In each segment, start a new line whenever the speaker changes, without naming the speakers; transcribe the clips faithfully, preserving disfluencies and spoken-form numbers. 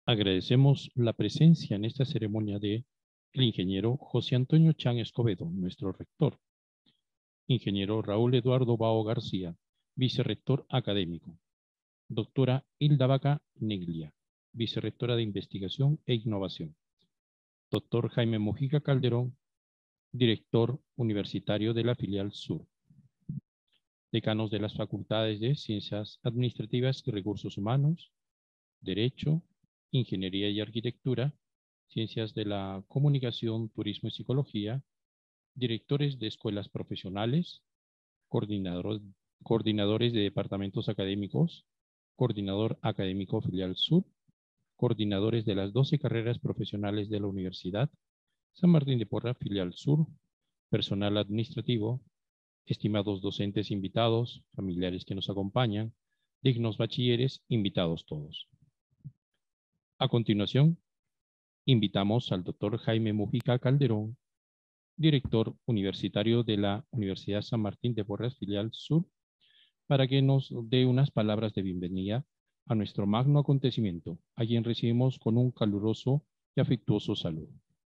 Agradecemos la presencia en esta ceremonia de el ingeniero José Antonio Chan Escobedo, nuestro rector. Ingeniero Raúl Eduardo Bao García, vicerrector académico. Doctora Hilda Vaca Neglia, vicerrectora de Investigación e Innovación. Doctor Jaime Mojica Calderón, director universitario de la filial Sur. Decanos de las facultades de Ciencias Administrativas y Recursos Humanos, Derecho, Ingeniería y Arquitectura, Ciencias de la Comunicación, Turismo y Psicología, directores de escuelas profesionales, coordinadores, coordinadores de departamentos académicos, coordinador académico filial Sur, coordinadores de las doce carreras profesionales de la Universidad San Martín de Porres filial Sur, personal administrativo, estimados docentes invitados, familiares que nos acompañan, dignos bachilleres, invitados todos. A continuación, invitamos al doctor Jaime Mojica Calderón, director universitario de la Universidad San Martín de Porres filial Sur, para que nos dé unas palabras de bienvenida a nuestro magno acontecimiento, a quien recibimos con un caluroso y afectuoso saludo.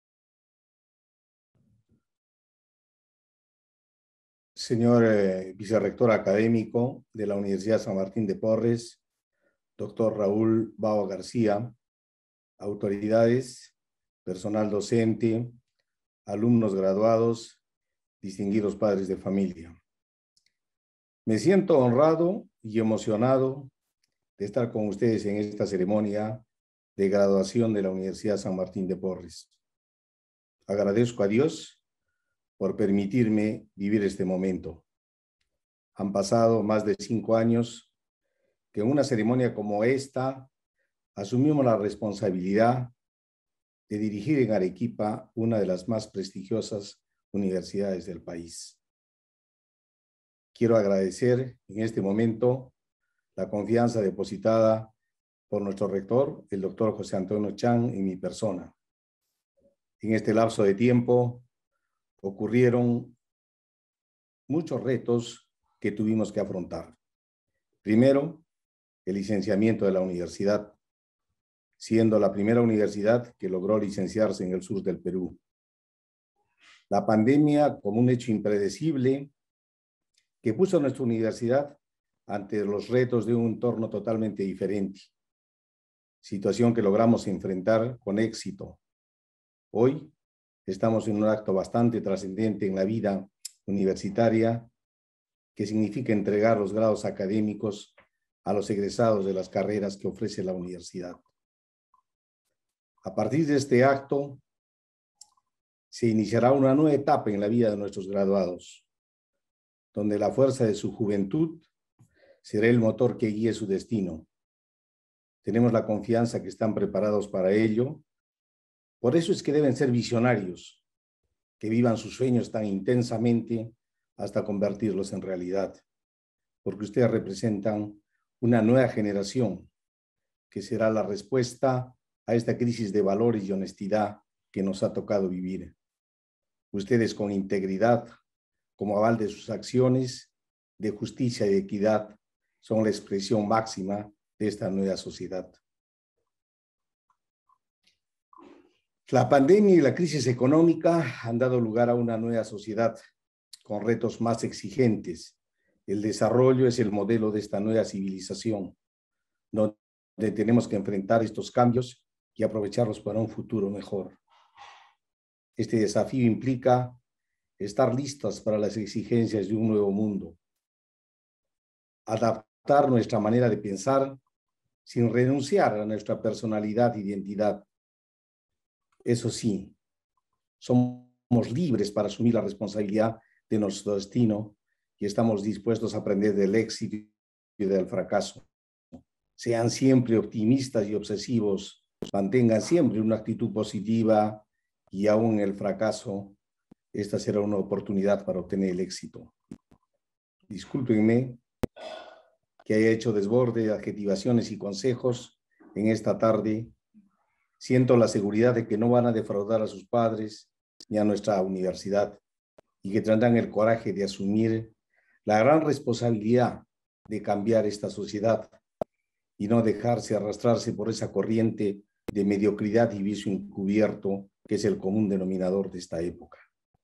Señor eh, vicerrector académico de la Universidad San Martín de Porres, doctor Raúl Bao García, autoridades, personal docente, alumnos graduados, distinguidos padres de familia. Me siento honrado y emocionado de estar con ustedes en esta ceremonia de graduación de la Universidad San Martín de Porres. Agradezco a Dios por permitirme vivir este momento. Han pasado más de cinco años que en una ceremonia como esta asumimos la responsabilidad de dirigir en Arequipa una de las más prestigiosas universidades del país. Quiero agradecer en este momento la confianza depositada por nuestro rector, el doctor José Antonio Chan, en mi persona. En este lapso de tiempo ocurrieron muchos retos que tuvimos que afrontar. Primero, el licenciamiento de la universidad, siendo la primera universidad que logró licenciarse en el sur del Perú. La pandemia como un hecho impredecible que puso a nuestra universidad ante los retos de un entorno totalmente diferente, situación que logramos enfrentar con éxito. Hoy estamos en un acto bastante trascendente en la vida universitaria, que significa entregar los grados académicos a los egresados de las carreras que ofrece la universidad. A partir de este acto, se iniciará una nueva etapa en la vida de nuestros graduados, donde la fuerza de su juventud será el motor que guíe su destino. Tenemos la confianza que están preparados para ello. Por eso es que deben ser visionarios, que vivan sus sueños tan intensamente hasta convertirlos en realidad, porque ustedes representan una nueva generación que será la respuesta a esta crisis de valores y honestidad que nos ha tocado vivir. Ustedes con integridad, como aval de sus acciones, de justicia y de equidad, son la expresión máxima de esta nueva sociedad. La pandemia y la crisis económica han dado lugar a una nueva sociedad con retos más exigentes. El desarrollo es el modelo de esta nueva civilización, donde tenemos que enfrentar estos cambios y aprovecharlos para un futuro mejor. Este desafío implica estar listos para las exigencias de un nuevo mundo, adaptar nuestra manera de pensar sin renunciar a nuestra personalidad e identidad. Eso sí, somos libres para asumir la responsabilidad de nuestro destino y estamos dispuestos a aprender del éxito y del fracaso. Sean siempre optimistas y obsesivos, mantengan siempre una actitud positiva y aún en el fracaso, esta será una oportunidad para obtener el éxito. Discúlpenme que haya hecho desborde de adjetivaciones y consejos en esta tarde. Siento la seguridad de que no van a defraudar a sus padres ni a nuestra universidad y que tendrán el coraje de asumir la gran responsabilidad de cambiar esta sociedad y no dejarse arrastrarse por esa corriente de mediocridad y vicio encubierto que es el común denominador de esta época.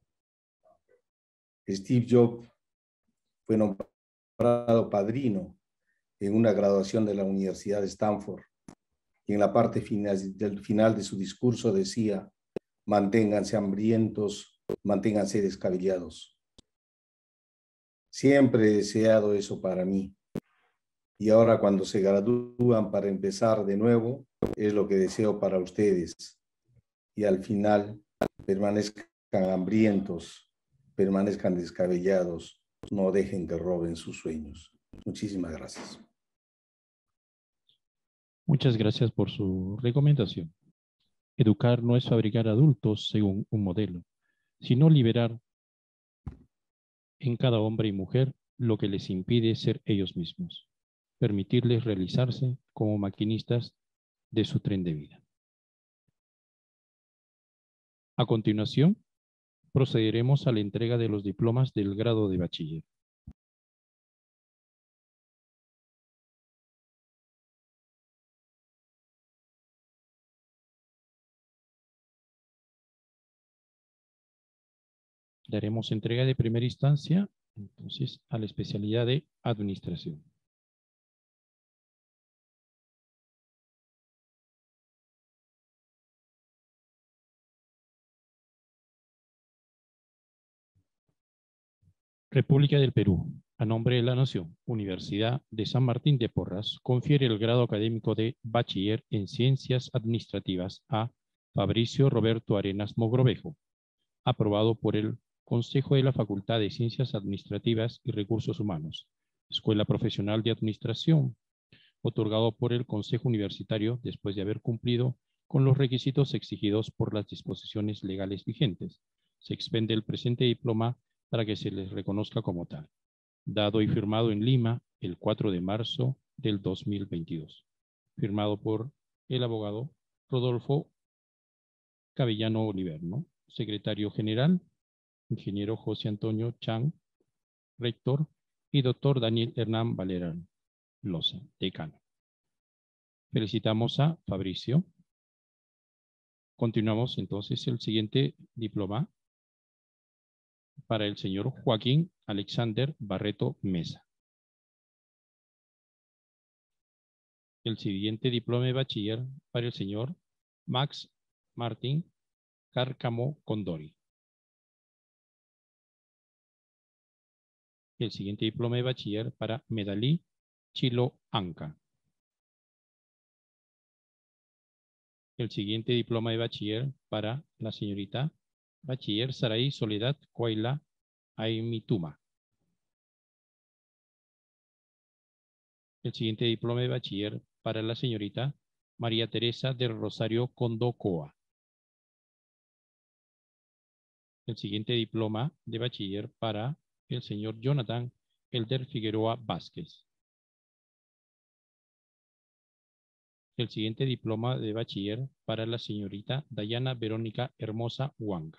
Steve Jobs fue nombrado padrino en una graduación de la Universidad de Stanford y en la parte final, del final de su discurso decía: manténganse hambrientos, manténganse descabellados. Siempre he deseado eso para mí. Y ahora cuando se gradúan para empezar de nuevo, es lo que deseo para ustedes. Y al final permanezcan hambrientos, permanezcan descabellados, no dejen que roben sus sueños. Muchísimas gracias.
Muchas gracias por su recomendación. Educar no es fabricar adultos según un modelo, sino liberar en cada hombre y mujer lo que les impide ser ellos mismos, permitirles realizarse como maquinistas de su tren de vida. A continuación, procederemos a la entrega de los diplomas del grado de bachiller. Daremos entrega de primera instancia, entonces, a la especialidad de administración. República del Perú, a nombre de la Nación, Universidad de San Martín de Porras, confiere el grado académico de Bachiller en Ciencias Administrativas a Fabricio Roberto Arenas Mogrovejo, aprobado por el Consejo de la Facultad de Ciencias Administrativas y Recursos Humanos, Escuela Profesional de Administración, otorgado por el Consejo Universitario después de haber cumplido con los requisitos exigidos por las disposiciones legales vigentes. Se expende el presente diploma para que se les reconozca como tal, dado y firmado en Lima el cuatro de marzo del dos mil veintidós, firmado por el abogado Rodolfo Cabellano Oliver, ¿no? Secretario General, ingeniero José Antonio Chang, rector, y doctor Daniel Hernán Valerán Loza, decano. Felicitamos a Fabricio. Continuamos entonces el siguiente diploma para el señor Joaquín Alexander Barreto Mesa. El siguiente diploma de bachiller para el señor Max Martín Cárcamo Condori. El siguiente diploma de bachiller para Medalí Chilo Anca. El siguiente diploma de bachiller para la señorita Bachiller Saraí Soledad Coaila Aimituma. El siguiente diploma de bachiller para la señorita María Teresa del Rosario Condocoa. El siguiente diploma de bachiller para el señor Jonathan Elder Figueroa Vázquez. El siguiente diploma de bachiller para la señorita Dayana Verónica Hermosa Huanga.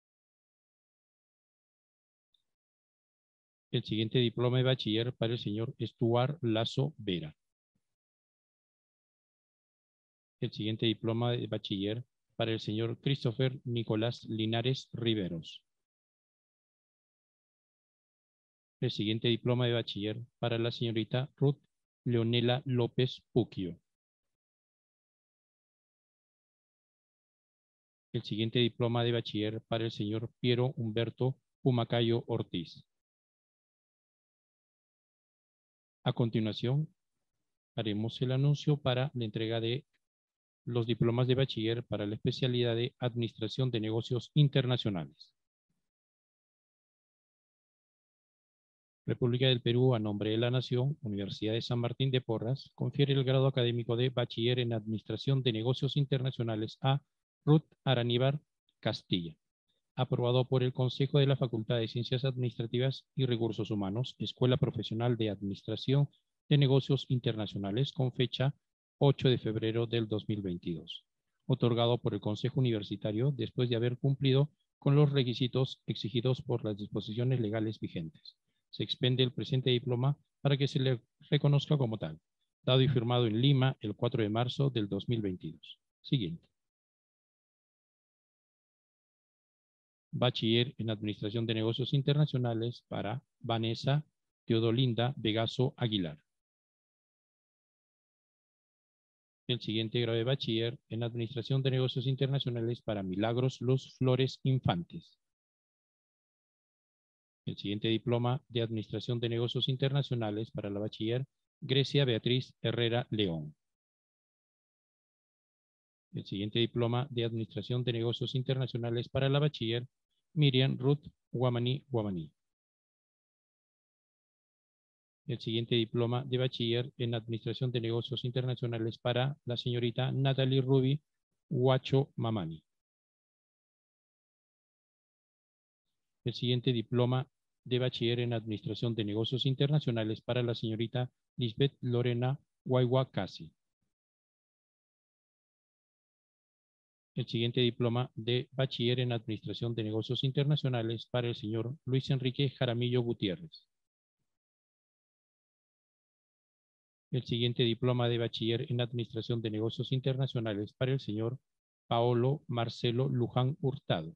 El siguiente diploma de bachiller para el señor Estuar Lazo Vera. El siguiente diploma de bachiller para el señor Christopher Nicolás Linares Riveros. El siguiente diploma de bachiller para la señorita Ruth Leonela López Puquio. El siguiente diploma de bachiller para el señor Piero Humberto Pumacayo Ortiz. A continuación, haremos el anuncio para la entrega de los diplomas de bachiller para la especialidad de Administración de Negocios Internacionales. República del Perú, a nombre de la Nación, Universidad de San Martín de Porras, confiere el grado académico de Bachiller en Administración de Negocios Internacionales a Ruth Araníbar Castilla, aprobado por el Consejo de la Facultad de Ciencias Administrativas y Recursos Humanos, Escuela Profesional de Administración de Negocios Internacionales, con fecha ocho de febrero del dos mil veintidós, otorgado por el Consejo Universitario después de haber cumplido con los requisitos exigidos por las disposiciones legales vigentes. Se expende el presente diploma para que se le reconozca como tal, dado y firmado en Lima el cuatro de marzo del dos mil veintidós. Siguiente. Bachiller en Administración de Negocios Internacionales para Vanessa Teodolinda Vegaso Aguilar. El siguiente grado de bachiller en Administración de Negocios Internacionales para Milagros Luz Flores Infantes. El siguiente diploma de Administración de Negocios Internacionales para la bachiller Grecia Beatriz Herrera León. El siguiente diploma de Administración de Negocios Internacionales para la bachiller Miriam Ruth Guamaní Guamaní. El siguiente diploma de bachiller en Administración de Negocios Internacionales para la señorita Natalie Ruby Huacho Mamani. El siguiente diploma de bachiller en Administración de Negocios Internacionales para la señorita Lisbeth Lorena Guayua Casi. El siguiente diploma de bachiller en Administración de Negocios Internacionales para el señor Luis Enrique Jaramillo Gutiérrez. El siguiente diploma de bachiller en Administración de Negocios Internacionales para el señor Paolo Marcelo Luján Hurtado.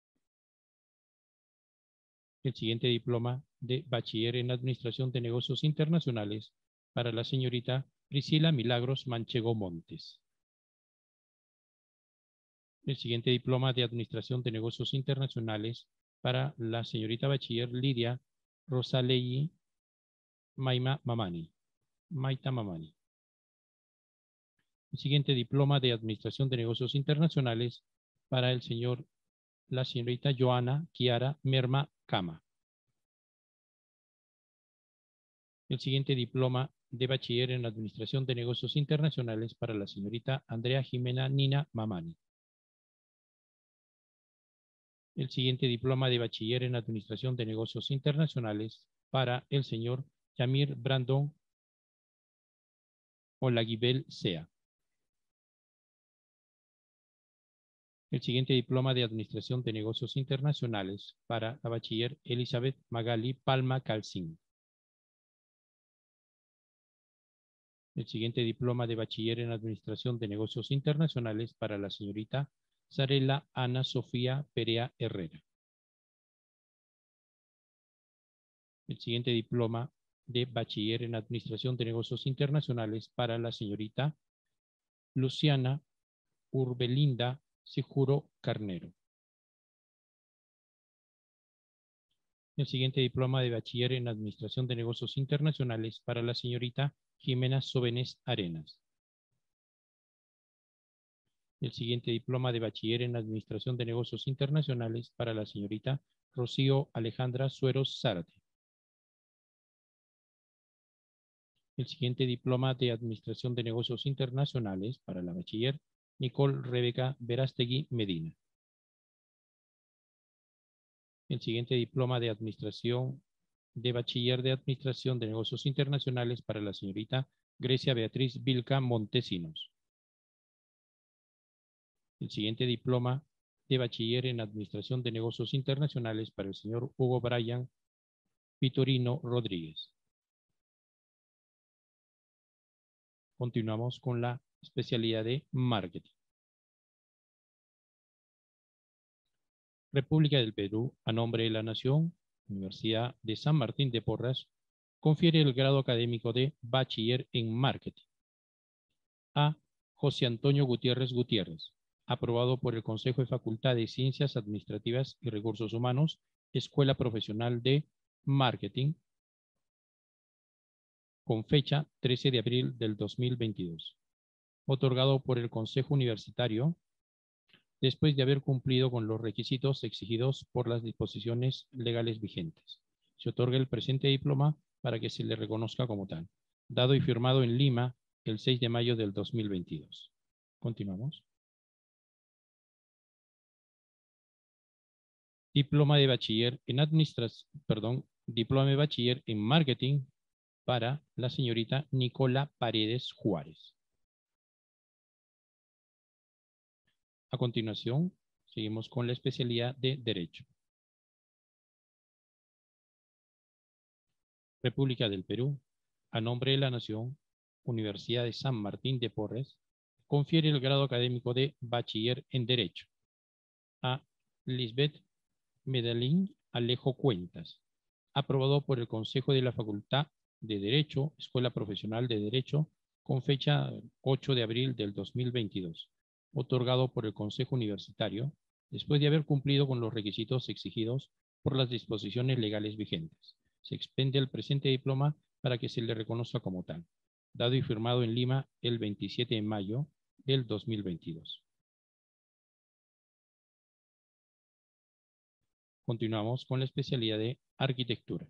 El siguiente diploma de bachiller en Administración de Negocios Internacionales para la señorita Priscila Milagros Manchego Montes. El siguiente diploma de Administración de Negocios Internacionales para la señorita bachiller Lidia Rosalei Maima Mamani. Maita Mamani. El siguiente diploma de Administración de Negocios Internacionales para el señor, la señorita Joana Kiara Merma Cama. El siguiente diploma de bachiller en Administración de Negocios Internacionales para la señorita Andrea Jimena Nina Mamani. El siguiente diploma de bachiller en Administración de Negocios Internacionales para el señor Yamir Brandon Olaguibel Sea. El siguiente diploma de Administración de Negocios Internacionales para la bachiller Elizabeth Magali Palma Calcín. El siguiente diploma de bachiller en Administración de Negocios Internacionales para la señorita Sarela Ana Sofía Perea Herrera. El siguiente diploma de bachiller en Administración de Negocios Internacionales para la señorita Luciana Urbelinda Sijuro Carnero. El siguiente diploma de bachiller en Administración de Negocios Internacionales para la señorita Jimena Sobenes Arenas. El siguiente diploma de bachiller en Administración de Negocios Internacionales para la señorita Rocío Alejandra Sueros Zárate. El siguiente diploma de Administración de Negocios Internacionales para la bachiller Nicole Rebeca Verástegui Medina. El siguiente diploma de Administración de Bachiller de Administración de Negocios Internacionales para la señorita Grecia Beatriz Vilca Montesinos. El siguiente diploma de Bachiller en Administración de Negocios Internacionales para el señor Hugo Brian Vitorino Rodríguez. Continuamos con la especialidad de Marketing. República del Perú, a nombre de la Nación, Universidad de San Martín de Porras, confiere el grado académico de Bachiller en Marketing a José Antonio Gutiérrez Gutiérrez, aprobado por el Consejo de Facultad de Ciencias Administrativas y Recursos Humanos, Escuela Profesional de Marketing, con fecha trece de abril del dos mil veintidós. Otorgado por el Consejo Universitario, después de haber cumplido con los requisitos exigidos por las disposiciones legales vigentes. Se otorga el presente diploma para que se le reconozca como tal. Dado y firmado en Lima el seis de mayo del dos mil veintidós. Continuamos. Diploma de bachiller en administración, perdón, diploma de bachiller en marketing para la señorita Nicola Paredes Juárez. A continuación, seguimos con la especialidad de Derecho. República del Perú, a nombre de la Nación, Universidad de San Martín de Porres, Confiere el grado académico de Bachiller en Derecho a Lisbeth Medellín Alejo Cuentas, aprobado por el Consejo de la Facultad de Derecho, Escuela Profesional de Derecho, con fecha ocho de abril del dos mil veintidós, otorgado por el Consejo Universitario, después de haber cumplido con los requisitos exigidos por las disposiciones legales vigentes. Se expende el presente diploma para que se le reconozca como tal, dado y firmado en Lima el veintisiete de mayo del dos mil veintidós. Continuamos con la especialidad de Arquitectura.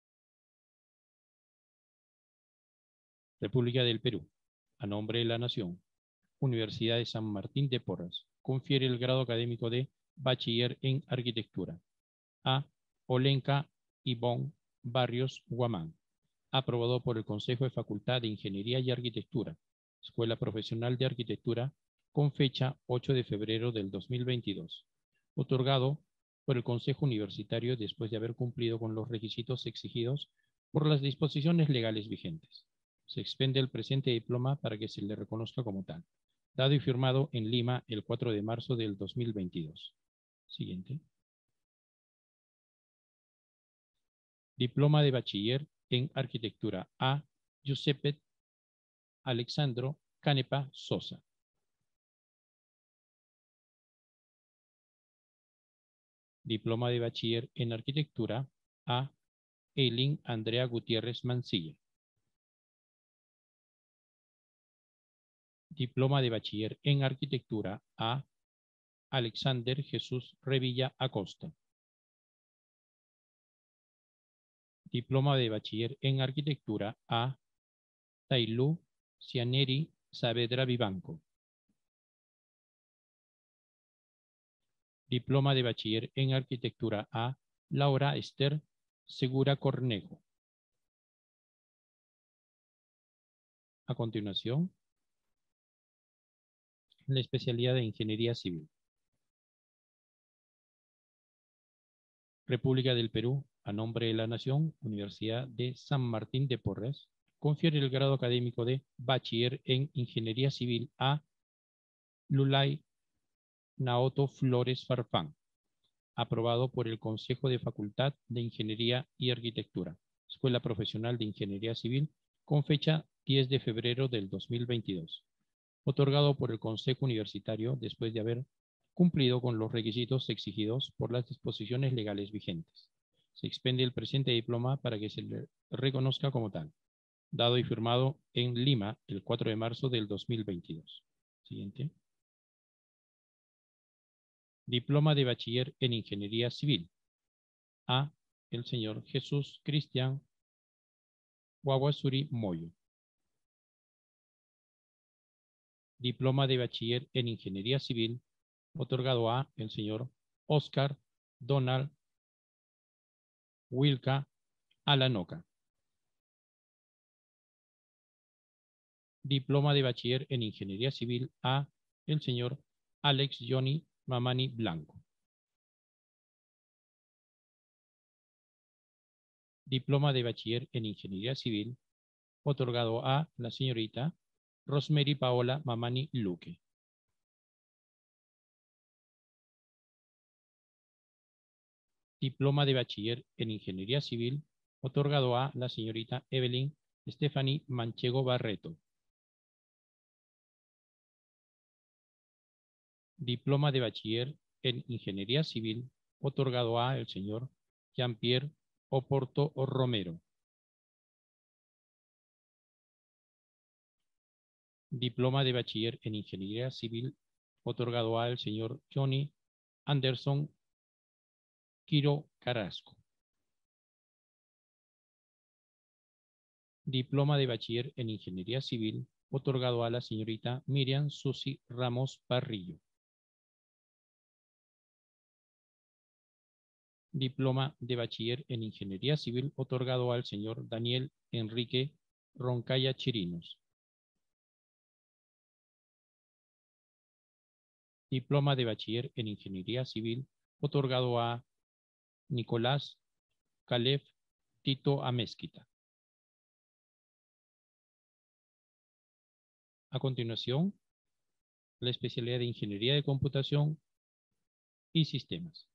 República del Perú. A nombre de la Nación. Universidad de San Martín de Porres. Confiere el grado académico de Bachiller en Arquitectura a Olenka Ivonne Barrios Guamán, aprobado por el Consejo de Facultad de Ingeniería y Arquitectura, Escuela Profesional de Arquitectura, con fecha ocho de febrero del dos mil veintidós, otorgado por el Consejo Universitario después de haber cumplido con los requisitos exigidos por las disposiciones legales vigentes. Se expende el presente diploma para que se le reconozca como tal, dado y firmado en Lima el cuatro de marzo del dos mil veintidós. Siguiente. Diploma de Bachiller en Arquitectura a Giuseppe Alexandro Canepa Sosa. Diploma de Bachiller en Arquitectura a Eileen Andrea Gutiérrez Mancilla. Diploma de Bachiller en Arquitectura a Alexander Jesús Revilla Acosta. Diploma de Bachiller en Arquitectura a Tailú Cianeri Saavedra Vivanco. Diploma de Bachiller en Arquitectura a Laura Esther Segura Cornejo. A continuación, la especialidad de Ingeniería Civil. República del Perú, a nombre de la Nación, Universidad de San Martín de Porres, confiere el grado académico de Bachiller en Ingeniería Civil a Lulay Naoto Flores Farfán, aprobado por el Consejo de Facultad de Ingeniería y Arquitectura, Escuela Profesional de Ingeniería Civil, con fecha diez de febrero del dos mil veintidós, otorgado por el Consejo Universitario después de haber cumplido con los requisitos exigidos por las disposiciones legales vigentes. Se expende el presente diploma para que se le reconozca como tal, dado y firmado en Lima el cuatro de marzo del dos mil veintidós. Siguiente. Diploma de Bachiller en Ingeniería Civil a el señor Jesús Cristian Guaguasuri Moyo. Diploma de Bachiller en Ingeniería Civil otorgado a el señor Oscar Donald Wilka Alanoca. Diploma de Bachiller en Ingeniería Civil a el señor Alex Johnny Mamani Blanco. Diploma de Bachiller en Ingeniería Civil otorgado a la señorita Rosemary Paola Mamani Luque. Diploma de Bachiller en Ingeniería Civil otorgado a la señorita Evelyn Stephanie Manchego Barreto. Diploma de Bachiller en Ingeniería Civil otorgado a el señor Jean-Pierre Oporto Romero. Diploma de Bachiller en Ingeniería Civil otorgado a el señor Johnny Anderson Quiro Carrasco. Diploma de Bachiller en Ingeniería Civil otorgado a la señorita Miriam Susi Ramos Parrillo. Diploma de Bachiller en Ingeniería Civil otorgado al señor Daniel Enrique Roncaya Chirinos. Diploma de Bachiller en Ingeniería Civil otorgado a Nicolás Calef Tito Amezquita. A continuación, la especialidad de Ingeniería de Computación y Sistemas.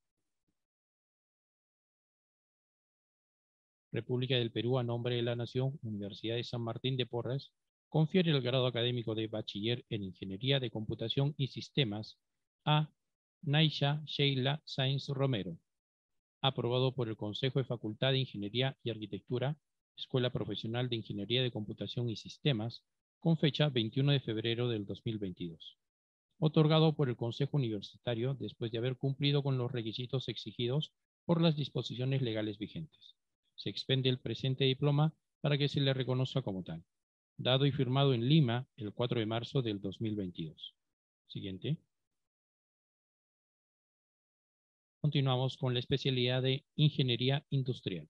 República del Perú, a nombre de la Nación, Universidad de San Martín de Porres, confiere el grado académico de Bachiller en Ingeniería de Computación y Sistemas a Naisha Sheila Sáenz Romero, aprobado por el Consejo de Facultad de Ingeniería y Arquitectura, Escuela Profesional de Ingeniería de Computación y Sistemas, con fecha veintiuno de febrero del dos mil veintidós. Otorgado por el Consejo Universitario después de haber cumplido con los requisitos exigidos por las disposiciones legales vigentes. Se expende el presente diploma para que se le reconozca como tal. Dado y firmado en Lima el cuatro de marzo del dos mil veintidós. Siguiente. Continuamos con la especialidad de Ingeniería Industrial.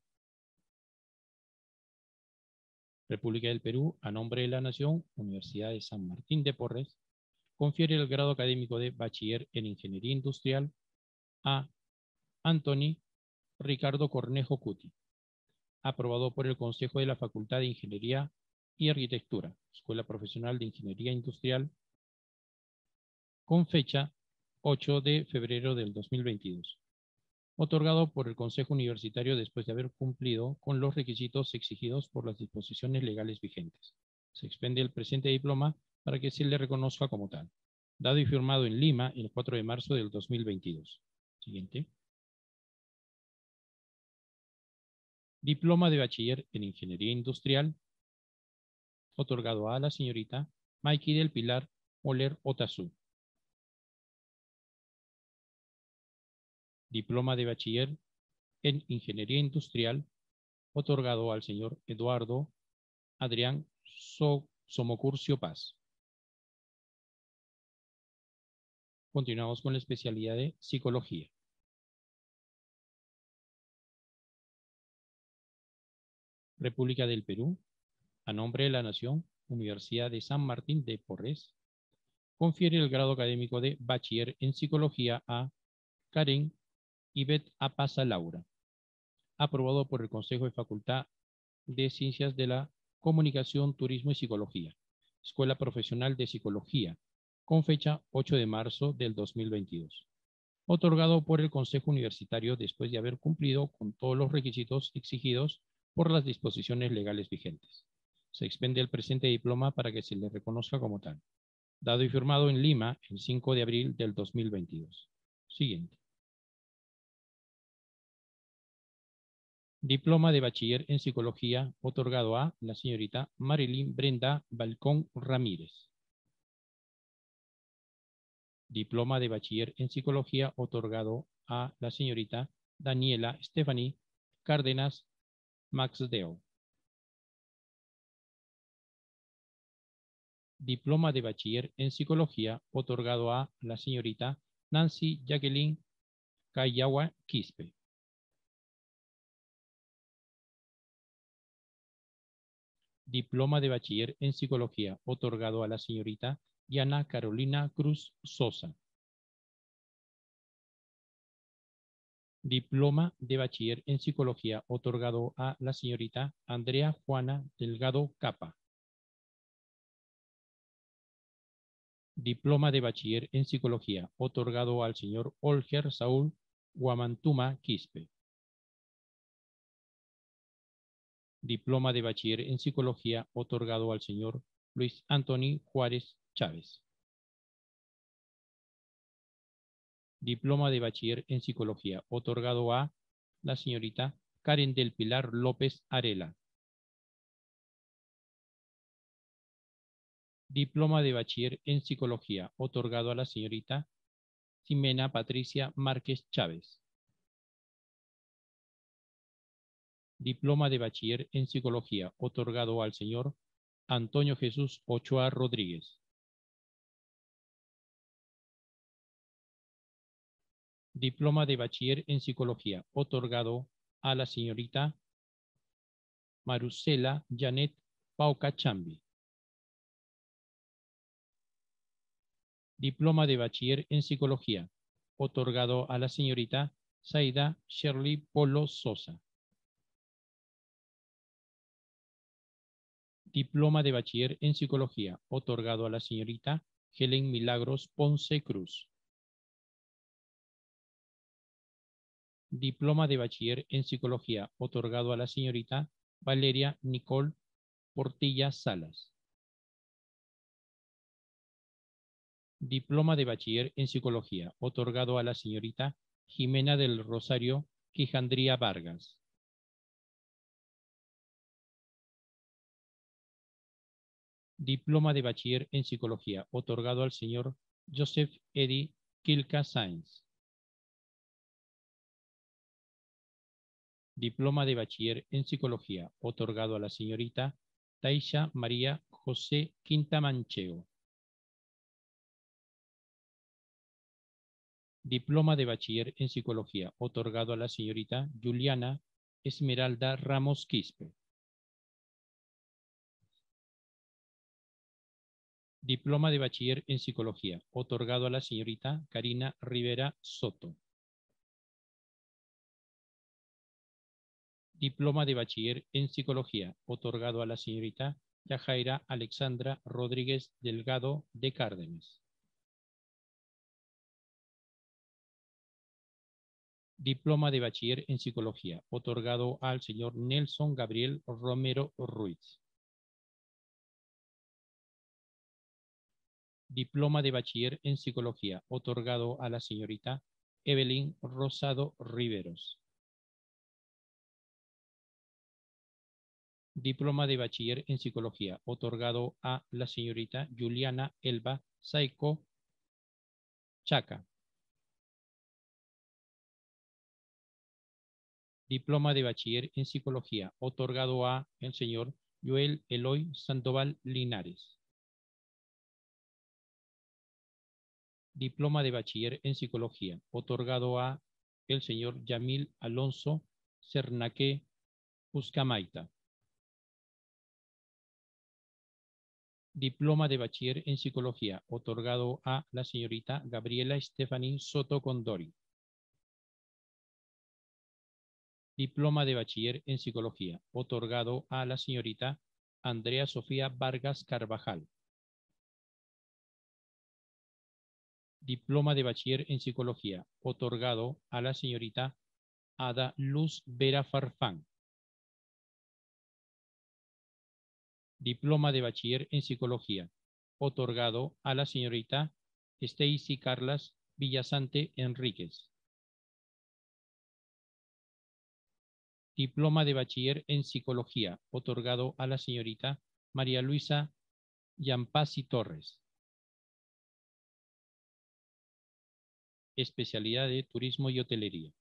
República del Perú, a nombre de la Nación, Universidad de San Martín de Porres, confiere el grado académico de Bachiller en Ingeniería Industrial a Anthony Ricardo Cornejo Cuti, aprobado por el Consejo de la Facultad de Ingeniería y Arquitectura, Escuela Profesional de Ingeniería Industrial, con fecha ocho de febrero del dos mil veintidós. Otorgado por el Consejo Universitario después de haber cumplido con los requisitos exigidos por las disposiciones legales vigentes. Se expende el presente diploma para que se le reconozca como tal. Dado y firmado en Lima el cuatro de marzo del dos mil veintidós. Siguiente. Diploma de Bachiller en Ingeniería Industrial, otorgado a la señorita Maiki del Pilar Oler Otazu. Diploma de Bachiller en Ingeniería Industrial, otorgado al señor Eduardo Adrián so Somocurcio Paz. Continuamos con la especialidad de Psicología. República del Perú, a nombre de la Nación, Universidad de San Martín de Porres, confiere el grado académico de Bachiller en Psicología a Karen Ivette Apaza Laura, aprobado por el Consejo de Facultad de Ciencias de la Comunicación, Turismo y Psicología, Escuela Profesional de Psicología, con fecha ocho de marzo del dos mil veintidós. Otorgado por el Consejo Universitario después de haber cumplido con todos los requisitos exigidos por las disposiciones legales vigentes. Se expende el presente diploma para que se le reconozca como tal. Dado y firmado en Lima el cinco de abril del dos mil veintidós. Siguiente. Diploma de Bachiller en Psicología otorgado a la señorita Marilyn Brenda Balcón Ramírez. Diploma de Bachiller en Psicología otorgado a la señorita Daniela Stephanie Cárdenas Maxdeo. Diploma de Bachiller en Psicología otorgado a la señorita Nancy Jacqueline Cayawa Quispe. Diploma de Bachiller en Psicología otorgado a la señorita Diana Carolina Cruz Sosa. Diploma de Bachiller en Psicología otorgado a la señorita Andrea Juana Delgado Capa. Diploma de Bachiller en Psicología otorgado al señor Olger Saúl Guamantuma Quispe. Diploma de Bachiller en Psicología otorgado al señor Luis Anthony Juárez Chávez. Diploma de Bachiller en Psicología otorgado a la señorita Karen del Pilar López Arela. Diploma de Bachiller en Psicología otorgado a la señorita Ximena Patricia Márquez Chávez. Diploma de Bachiller en Psicología otorgado al señor Antonio Jesús Ochoa Rodríguez. Diploma de Bachiller en Psicología otorgado a la señorita Marusela Janet Pauca Chambi. Diploma de Bachiller en Psicología otorgado a la señorita Zaida Shirley Polo Sosa. Diploma de Bachiller en Psicología otorgado a la señorita Helen Milagros Ponce Cruz. Diploma de Bachiller en Psicología, otorgado a la señorita Valeria Nicole Portilla Salas. Diploma de Bachiller en Psicología, otorgado a la señorita Jimena del Rosario Quijandría Vargas. Diploma de Bachiller en Psicología, otorgado al señor Joseph Eddy Quilca Sáenz. Diploma de Bachiller en Psicología, otorgado a la señorita Taisha María José Quintamancheo. Diploma de Bachiller en Psicología, otorgado a la señorita Juliana Esmeralda Ramos Quispe. Diploma de Bachiller en Psicología, otorgado a la señorita Karina Rivera Soto. Diploma de Bachiller en Psicología, otorgado a la señorita Yajaira Alexandra Rodríguez Delgado de Cárdenas. Diploma de Bachiller en Psicología, otorgado al señor Nelson Gabriel Romero Ruiz. Diploma de Bachiller en Psicología, otorgado a la señorita Evelyn Rosado Riveros. Diploma de Bachiller en Psicología, otorgado a la señorita Juliana Elba Saico Chaca. Diploma de Bachiller en Psicología, otorgado a el señor Joel Eloy Sandoval Linares. Diploma de Bachiller en Psicología, otorgado a el señor Yamil Alonso Cernaque Uscamaita. Diploma de Bachiller en Psicología, otorgado a la señorita Gabriela Stephanie Soto Condori. Diploma de Bachiller en Psicología, otorgado a la señorita Andrea Sofía Vargas Carvajal. Diploma de Bachiller en Psicología, otorgado a la señorita Ada Luz Vera Farfán. Diploma de Bachiller en Psicología, otorgado a la señorita Stacy Carlas Villasante Enríquez. Diploma de Bachiller en Psicología, otorgado a la señorita María Luisa Yampasi Torres. Especialidad de Turismo y Hotelería.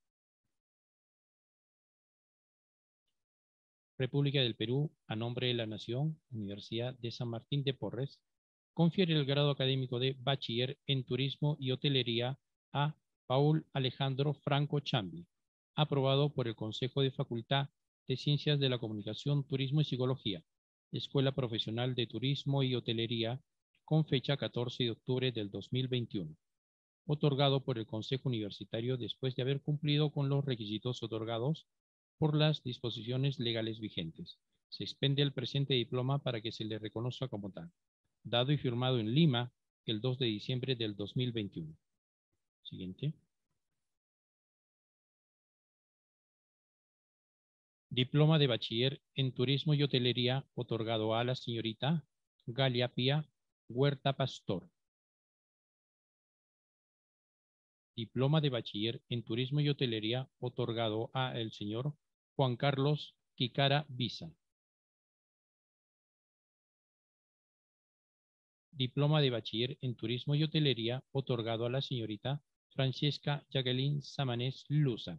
República del Perú, a nombre de la Nación, Universidad de San Martín de Porres, confiere el grado académico de Bachiller en Turismo y Hotelería a Paul Alejandro Franco Chambi, aprobado por el Consejo de Facultad de Ciencias de la Comunicación, Turismo y Psicología, Escuela Profesional de Turismo y Hotelería, con fecha catorce de octubre del dos mil veintiuno, otorgado por el Consejo Universitario después de haber cumplido con los requisitos otorgados por las disposiciones legales vigentes. Se expende el presente diploma para que se le reconozca como tal, dado y firmado en Lima el dos de diciembre del dos mil veintiuno. Siguiente. Diploma de Bachiller en Turismo y Hotelería, otorgado a la señorita Galia Pía Huerta Pastor. Diploma de Bachiller en Turismo y Hotelería, otorgado a el señor Juan Carlos Quicara Visa. Diploma de Bachiller en Turismo y Hotelería, otorgado a la señorita Francesca Jacqueline Samanés Luza.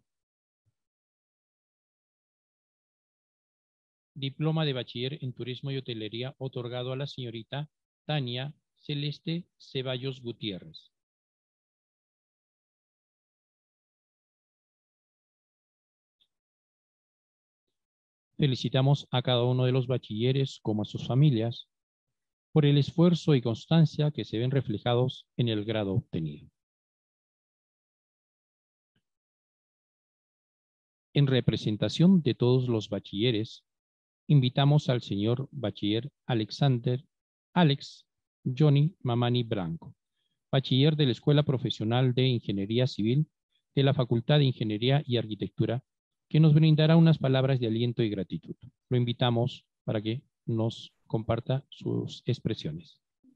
Diploma de Bachiller en Turismo y Hotelería, otorgado a la señorita Tania Celeste Ceballos Gutiérrez. Felicitamos a cada uno de los bachilleres como a sus familias por el esfuerzo y constancia que se ven reflejados en el grado obtenido. En representación de todos los bachilleres, invitamos al señor bachiller Alexander Alex Johnny Mamani Branco, bachiller de la Escuela Profesional de Ingeniería Civil de la Facultad de Ingeniería y Arquitectura, que nos brindará unas palabras de aliento y gratitud. Lo invitamos para que nos comparta sus expresiones.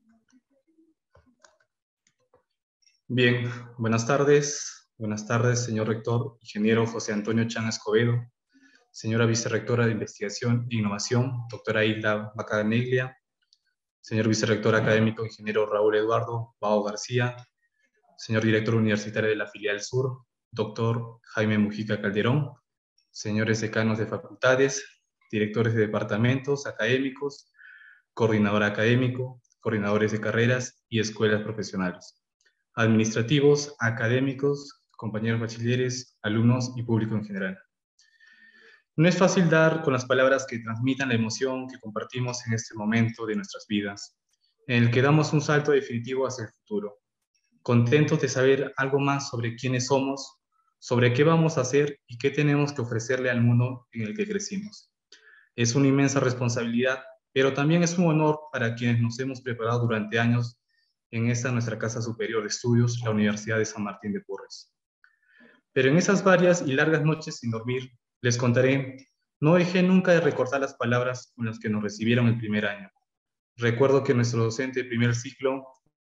Bien, buenas tardes. Buenas tardes, señor rector, ingeniero José Antonio Chan Escobedo, señora vicerrectora de Investigación e Innovación, doctora Hilda Bacaneglia, señor vicerrector académico, ingeniero Raúl Eduardo Bao García, señor director universitario de la Filial Sur, doctor Jaime Mujica Calderón, señores decanos de facultades, directores de departamentos académicos, coordinador académico, coordinadores de carreras y escuelas profesionales, administrativos, académicos, compañeros bachilleres, alumnos y público en general. No es fácil dar con las palabras que transmitan la emoción que compartimos en este momento de nuestras vidas, en el que damos un salto definitivo hacia el futuro, contentos de saber algo más sobre quiénes somos, sobre qué vamos a hacer y qué tenemos que ofrecerle al mundo en el que crecimos. Es una inmensa responsabilidad, pero también es un honor para quienes nos hemos preparado durante años en esta nuestra casa superior de estudios, la Universidad de San Martín de Porres. Pero en esas varias y largas noches sin dormir, les contaré, no dejé nunca de recordar las palabras con las que nos recibieron el primer año. Recuerdo que nuestro docente de primer ciclo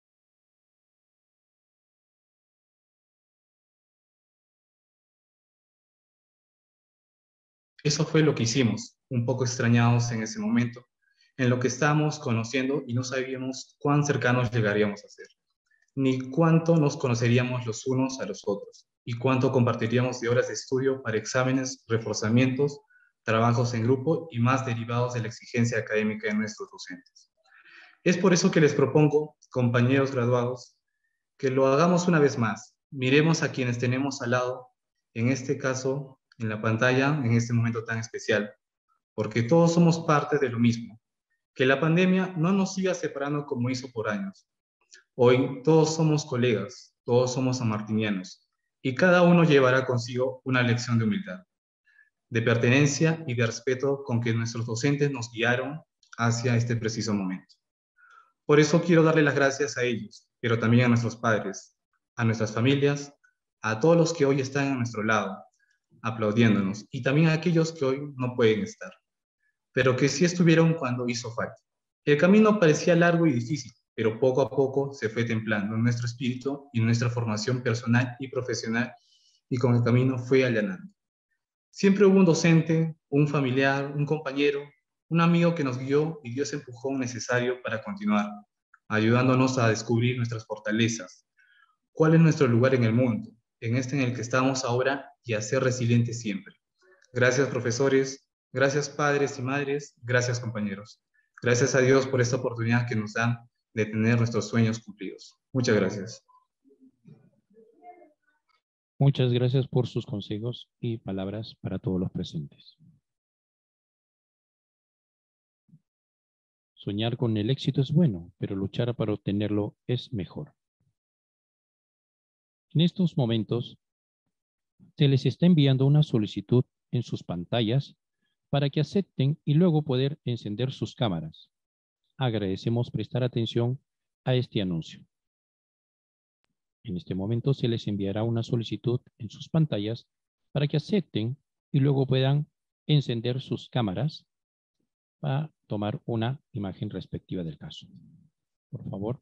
Eso fue lo que hicimos, un poco extrañados en ese momento, en lo que estábamos conociendo y no sabíamos cuán cercanos llegaríamos a ser, ni cuánto nos conoceríamos los unos a los otros, y cuánto compartiríamos de horas de estudio para exámenes, reforzamientos, trabajos en grupo y más derivados de la exigencia académica de nuestros docentes. Es por eso que les propongo, compañeros graduados, que lo hagamos una vez más. Miremos a quienes tenemos al lado, en este caso, en la pantalla, en este momento tan especial, porque todos somos parte de lo mismo. Que la pandemia no nos siga separando como hizo por años. Hoy todos somos colegas, todos somos sanmartinianos, y cada uno llevará consigo una lección de humildad, de pertenencia y de respeto con que nuestros docentes nos guiaron hacia este preciso momento. Por eso quiero darle las gracias a ellos, pero también a nuestros padres, a nuestras familias, a todos los que hoy están a nuestro lado, aplaudiéndonos, y también a aquellos que hoy no pueden estar, pero que sí estuvieron cuando hizo falta. El camino parecía largo y difícil, pero poco a poco se fue templando en nuestro espíritu y nuestra formación personal y profesional, y con el camino fue allanando. Siempre hubo un docente, un familiar, un compañero, un amigo que nos guió y dio ese empujón necesario para continuar, ayudándonos a descubrir nuestras fortalezas, cuál es nuestro lugar en el mundo, en este en el que estamos ahora, y a ser resilientes siempre. Gracias, profesores, gracias, padres y madres, gracias, compañeros. Gracias a Dios por esta oportunidad que nos dan de tener nuestros sueños cumplidos. Muchas gracias.
Muchas gracias por sus consejos y palabras para todos los presentes. Soñar con el éxito es bueno, pero luchar para obtenerlo es mejor. En estos momentos, se les está enviando una solicitud en sus pantallas para que acepten y luego poder encender sus cámaras. Agradecemos prestar atención a este anuncio. En este momento se les enviará una solicitud en sus pantallas para que acepten y luego puedan encender sus cámaras para tomar una imagen respectiva del caso. Por favor.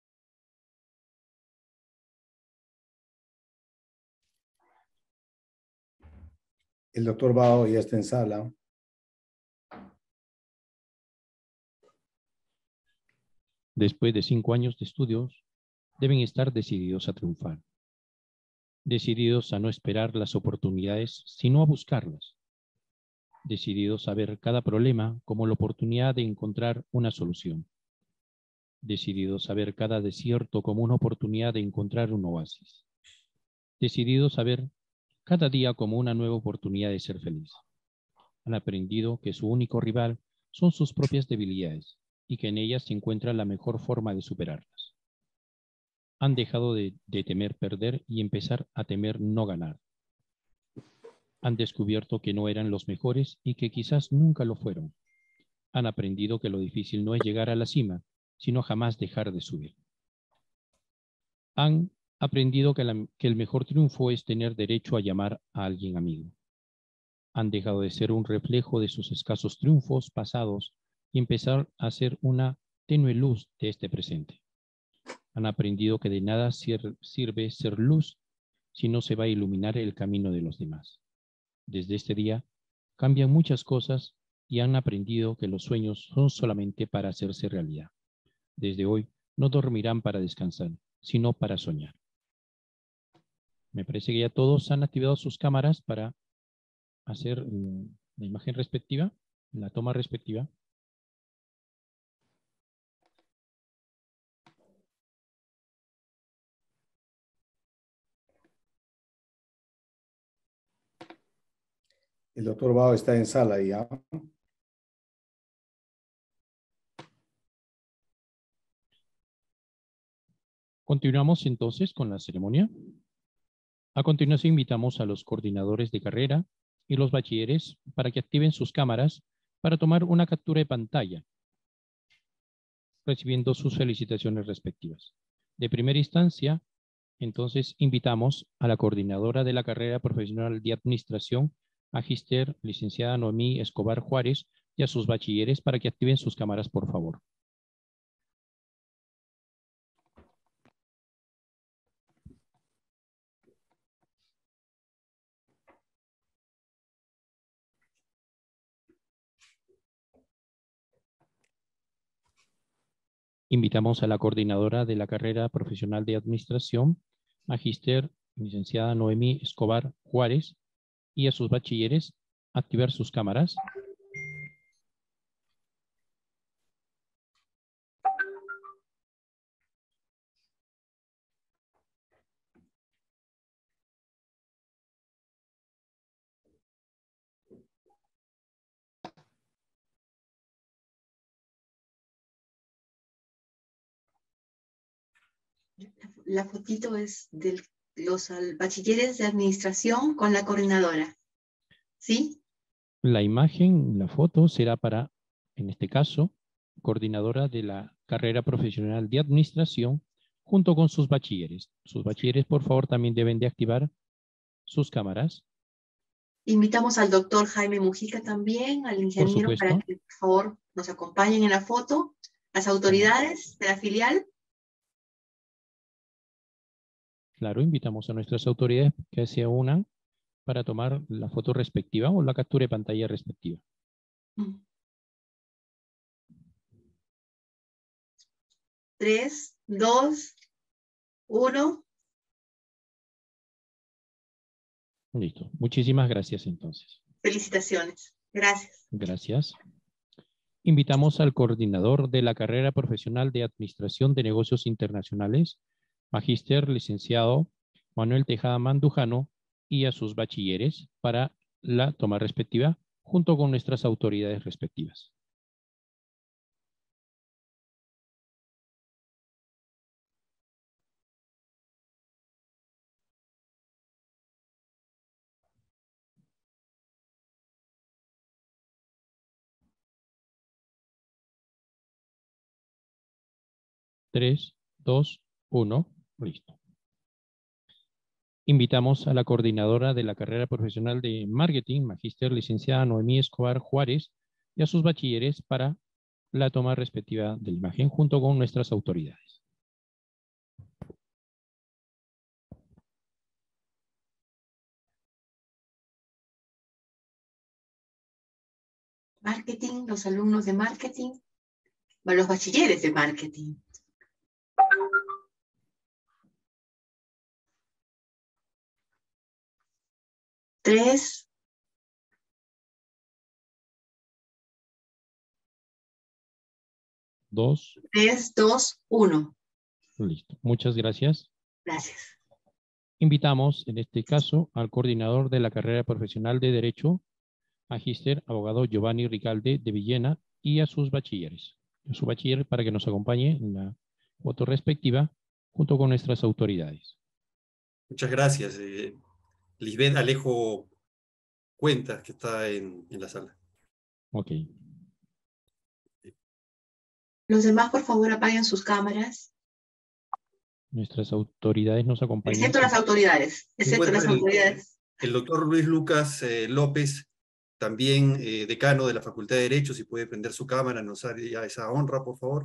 El doctor Bao ya está en sala.
Después de cinco años de estudios, deben estar decididos a triunfar. Decididos a no esperar las oportunidades, sino a buscarlas. Decididos a ver cada problema como la oportunidad de encontrar una solución. Decididos a ver cada desierto como una oportunidad de encontrar un oasis. Decididos a ver cada día como una nueva oportunidad de ser feliz. Han aprendido que su único rival son sus propias debilidades y que en ellas se encuentra la mejor forma de superarlas. Han dejado de, de temer perder y empezar a temer no ganar. Han descubierto que no eran los mejores y que quizás nunca lo fueron. Han aprendido que lo difícil no es llegar a la cima, sino jamás dejar de subir. Han aprendido que, la, que el mejor triunfo es tener derecho a llamar a alguien amigo. Han dejado de ser un reflejo de sus escasos triunfos pasados y empezar a ser una tenue luz de este presente. Han aprendido que de nada sirve ser luz si no se va a iluminar el camino de los demás. Desde este día cambian muchas cosas y han aprendido que los sueños son solamente para hacerse realidad. Desde hoy no dormirán para descansar, sino para soñar. Me parece que ya todos han activado sus cámaras para hacer uh, la imagen respectiva, la toma respectiva.
El doctor Bao está en sala ya.
Continuamos entonces con la ceremonia. A continuación invitamos a los coordinadores de carrera y los bachilleres para que activen sus cámaras para tomar una captura de pantalla, recibiendo sus felicitaciones respectivas. De primera instancia, entonces invitamos a la coordinadora de la carrera profesional de Administración, Magister, licenciada Noemí Escobar Juárez, y a sus bachilleres para que activen sus cámaras, por favor. Invitamos a la coordinadora de la carrera profesional de Administración, Magister, licenciada Noemí Escobar Juárez, y a sus bachilleres a activar sus cámaras.
La fotito es de los bachilleres de administración con la coordinadora. ¿Sí?
La imagen, la foto será para, en este caso, coordinadora de la carrera profesional de administración junto con sus bachilleres. Sus bachilleres, por favor, también deben de activar sus cámaras.
Invitamos al doctor Jaime Mujica también, al ingeniero, para que por favor nos acompañen en la foto. Las autoridades de la filial.
Claro, invitamos a nuestras autoridades que se unan para tomar la foto respectiva o la captura de pantalla respectiva.
Tres, dos, uno.
Listo. Muchísimas gracias entonces.
Felicitaciones. Gracias.
Gracias. Invitamos al coordinador de la carrera profesional de Administración de Negocios Internacionales, Magíster licenciado Manuel Tejada Mandujano, y a sus bachilleres para la toma respectiva junto con nuestras autoridades respectivas. Tres, dos, uno, listo. Invitamos a la coordinadora de la carrera profesional de Marketing, Magíster licenciada Noemí Escobar Juárez, y a sus bachilleres para la toma respectiva de la imagen junto con nuestras autoridades.
Marketing, los alumnos de marketing, los bachilleres de marketing. Tres.
Dos.
Tres, dos, uno.
Listo. Muchas gracias.
Gracias.
Invitamos, en este caso, al coordinador de la carrera profesional de Derecho, Magíster abogado Giovanni Ricalde de Villena, y a sus bachilleres. A su bachiller para que nos acompañe en la foto respectiva junto con nuestras autoridades.
Muchas gracias. Eh, Lisbeth Alejo Cuentas, que está en, en la sala.
Ok.
Los demás, por favor, apaguen sus cámaras.
Nuestras autoridades nos acompañan.
Excepto las autoridades. Excepto las
el,
autoridades.
El doctor Luis Lucas eh, López, también eh, decano de la Facultad de Derecho, si puede prender su cámara, nos haría esa honra, por favor.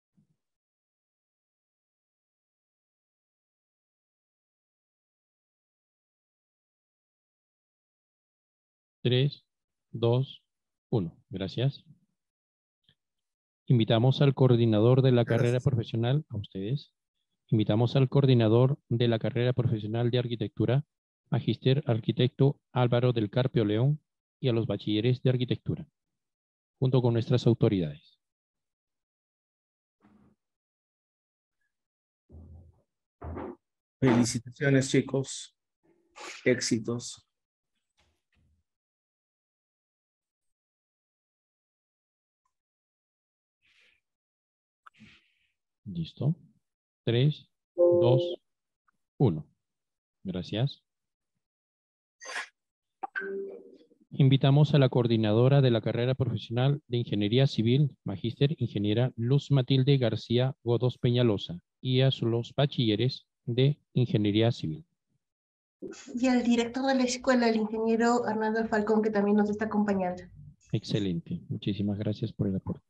Tres, dos, uno. Gracias. Invitamos al coordinador de la
Gracias.
carrera profesional, a ustedes. Invitamos al coordinador de la carrera profesional de arquitectura, Magister Arquitecto Álvaro del Carpio León, y a los bachilleres de arquitectura, junto con nuestras autoridades.
Felicitaciones, chicos. Éxitos.
Listo. Tres, dos, uno. Gracias. Invitamos a la coordinadora de la carrera profesional de Ingeniería Civil, Magíster Ingeniera Luz Matilde García Godos Peñalosa, y a los bachilleres de Ingeniería Civil.
Y al director de la escuela, el ingeniero Arnaldo Falcón, que también nos está acompañando.
Excelente. Muchísimas gracias por el aporte.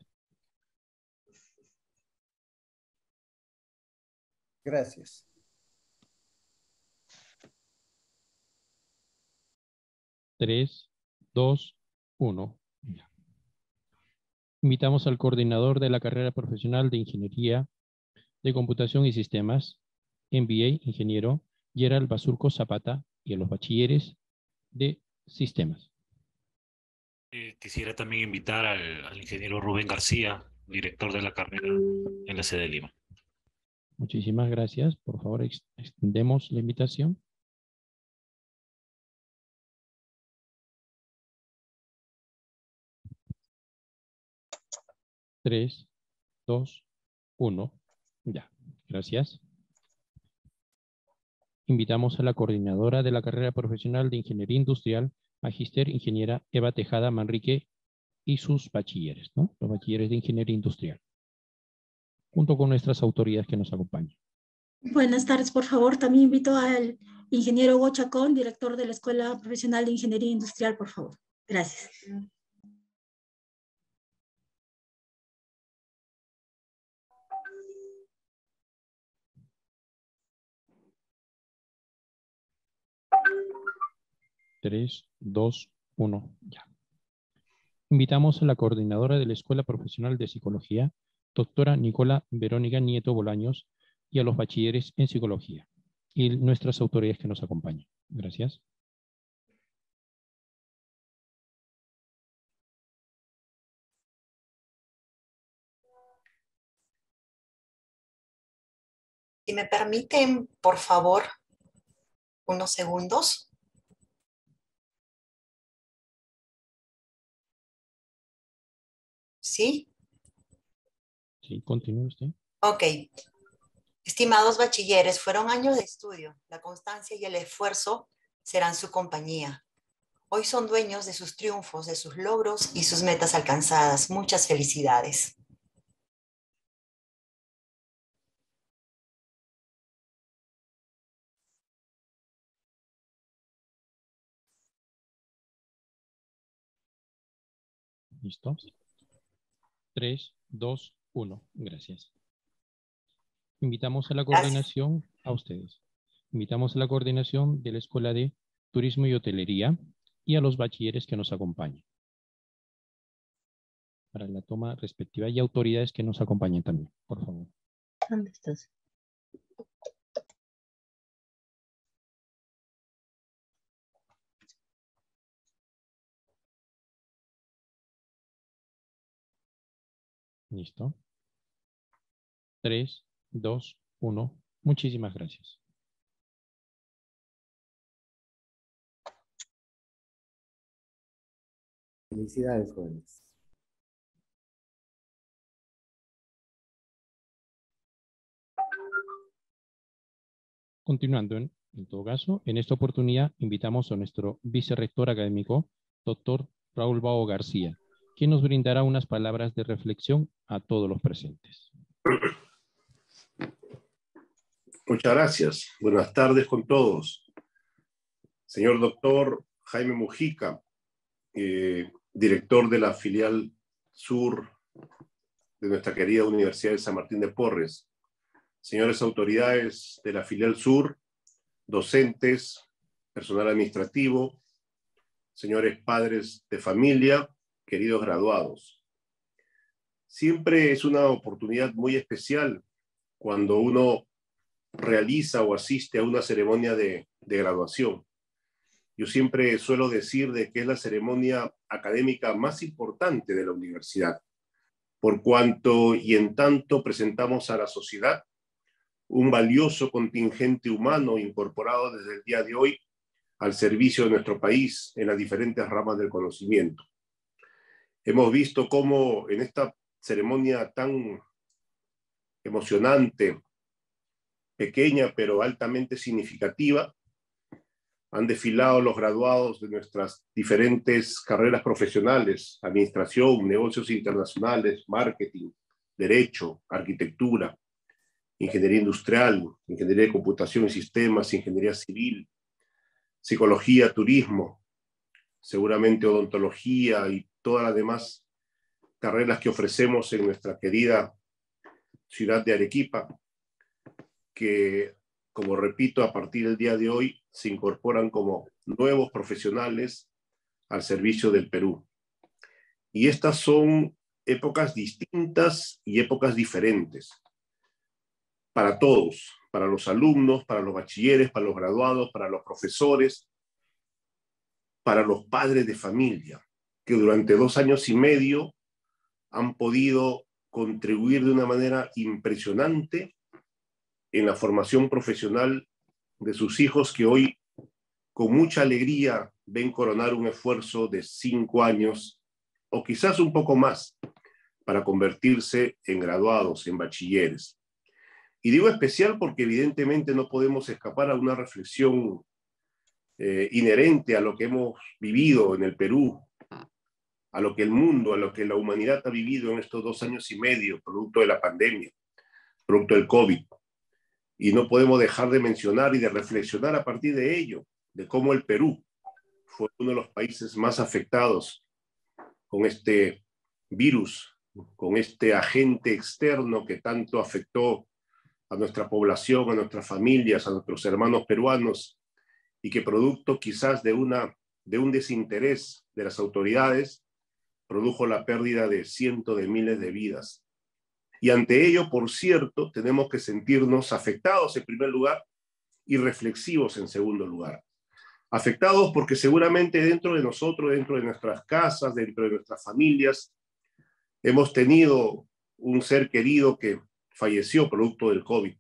Gracias.
Tres, dos, uno. Invitamos al coordinador de la carrera profesional de Ingeniería de Computación y Sistemas, M B A, ingeniero Gerald Basurco Zapata, y a los bachilleres de Sistemas.
Eh, quisiera también invitar al, al ingeniero Rubén García, director de la carrera en la sede de Lima.
Muchísimas gracias. Por favor, ex extendemos la invitación. Tres, dos, uno. Ya, gracias. Invitamos a la coordinadora de la carrera profesional de Ingeniería Industrial, Magister Ingeniera Eva Tejada Manrique, y sus bachilleres, ¿no? Los bachilleres de Ingeniería Industrial, junto con nuestras autoridades que nos acompañan.
Buenas tardes, por favor. También invito al ingeniero Hugo Chacón, director de la Escuela Profesional de Ingeniería Industrial, por favor. Gracias.
Tres, dos, uno, ya. Invitamos a la coordinadora de la Escuela Profesional de Psicología, doctora Nicola Verónica Nieto Bolaños, y a los bachilleres en Psicología, y nuestras autoridades que nos acompañan. Gracias.
Si me permiten, por favor, unos segundos. ¿Sí?
Sí, continúe usted.
Ok. Estimados bachilleres, fueron años de estudio. La constancia y el esfuerzo serán su compañía. Hoy son dueños de sus triunfos, de sus logros y sus metas alcanzadas. Muchas felicidades.
¿Listo? Tres, dos, uno. Gracias. Invitamos a la coordinación, Gracias. a ustedes. Invitamos a la coordinación de la Escuela de Turismo y Hotelería y a los bachilleres que nos acompañan para la toma respectiva, y autoridades que nos acompañen también, por favor.
¿Dónde estás?
Listo. Tres, dos, uno. Muchísimas gracias.
Felicidades, jóvenes.
Continuando, en, en todo caso, en esta oportunidad invitamos a nuestro vicerrector académico, doctor Raúl Bao García, quien nos brindará unas palabras de reflexión a todos los presentes.
Muchas gracias. Buenas tardes con todos. Señor doctor Jaime Mujica, eh, director de la filial sur de nuestra querida Universidad de San Martín de Porres. Señores autoridades de la filial sur, docentes, personal administrativo, señores padres de familia, queridos graduados. Siempre es una oportunidad muy especial cuando uno realiza o asiste a una ceremonia de, de graduación. Yo siempre suelo decir de que es la ceremonia académica más importante de la universidad, por cuanto y en tanto presentamos a la sociedad un valioso contingente humano incorporado desde el día de hoy al servicio de nuestro país en las diferentes ramas del conocimiento. Hemos visto cómo en esta ceremonia tan emocionante, pequeña pero altamente significativa, han desfilado los graduados de nuestras diferentes carreras profesionales: administración, negocios internacionales, marketing, derecho, arquitectura, ingeniería industrial, ingeniería de computación y sistemas, ingeniería civil, psicología, turismo, seguramente odontología y todas las demás carreras que ofrecemos en nuestra querida ciudad de Arequipa, que, como repito, a partir del día de hoy se incorporan como nuevos profesionales al servicio del Perú. Y estas son épocas distintas y épocas diferentes para todos, para los alumnos, para los bachilleres, para los graduados, para los profesores, para los padres de familia, que durante dos años y medio han podido contribuir de una manera impresionante en la formación profesional de sus hijos, que hoy con mucha alegría ven coronar un esfuerzo de cinco años o quizás un poco más para convertirse en graduados, en bachilleres. Y digo especial porque evidentemente no podemos escapar a una reflexión eh, inherente a lo que hemos vivido en el Perú, a lo que el mundo, a lo que la humanidad ha vivido en estos dos años y medio, producto de la pandemia, producto del COVID. Y no podemos dejar de mencionar y de reflexionar a partir de ello, de cómo el Perú fue uno de los países más afectados con este virus, con este agente externo que tanto afectó a nuestra población, a nuestras familias, a nuestros hermanos peruanos, y que producto quizás de, una, de un desinterés de las autoridades, produjo la pérdida de cientos de miles de vidas. Y ante ello, por cierto, tenemos que sentirnos afectados en primer lugar y reflexivos en segundo lugar. Afectados porque seguramente dentro de nosotros, dentro de nuestras casas, dentro de nuestras familias, hemos tenido un ser querido que falleció producto del COVID.